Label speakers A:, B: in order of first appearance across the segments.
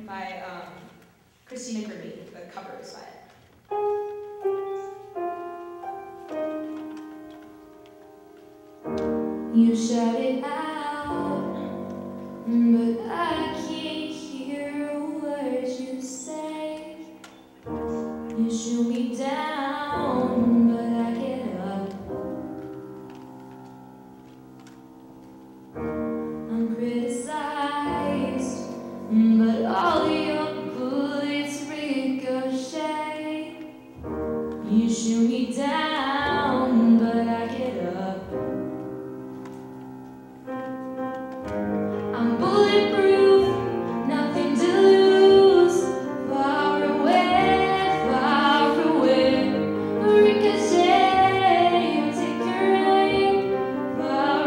A: by Christina Grimmie, the cover is by it.
B: You shout it out, but I can't hear a word you say. You shoot me down, but I get up. I'm criticized, but all your bullets ricochet. You shoot me down, but I get up. I'm bulletproof, nothing to lose. Far away, ricochet, you take your aim. Far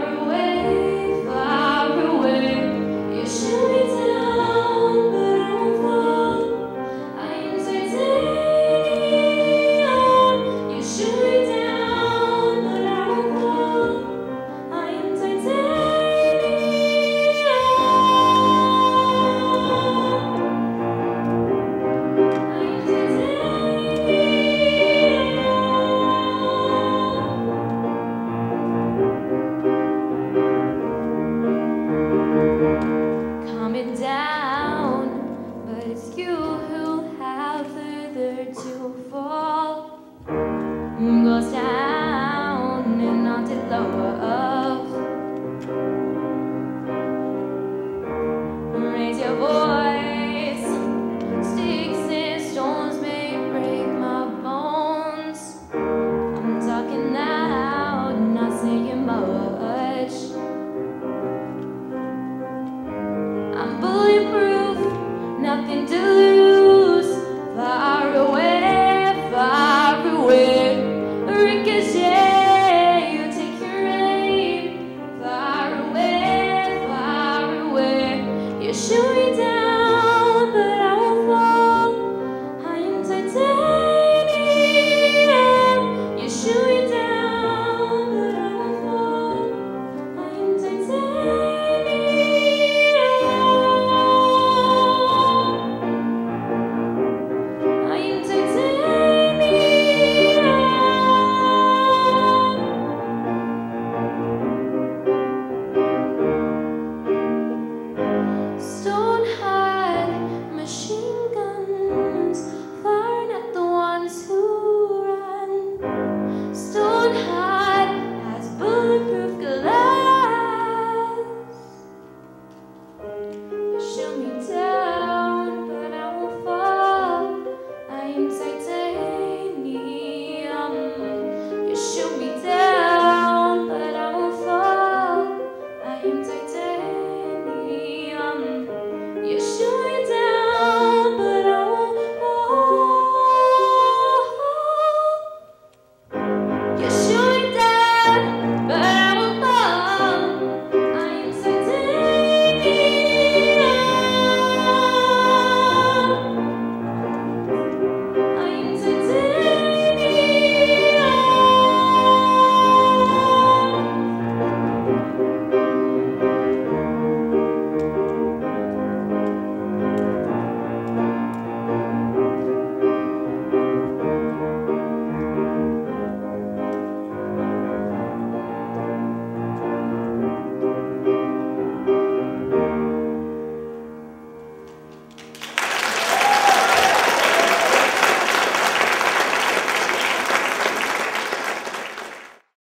B: away, you shoot me down, but I won't fall. I am titanium. You shoot me down, but I won't fall. I am titanium. Coming down, but it's you who have further to fall. Ghost town.